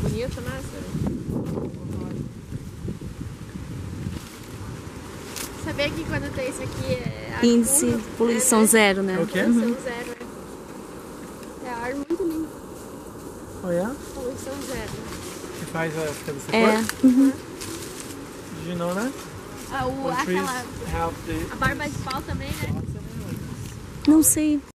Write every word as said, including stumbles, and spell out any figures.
bonito, né? Sabia que quando tem isso aqui é ar Índice puro, de poluição é, zero, né? É o quê? Poluição zero, é. É ar muito limpo. Oh, yeah? Poluição zero. Que faz a ficar dessa É. cor? Uhum. Did you know that? Ah, o, When trees aquela, have the a barba de pau também, né? Não sei.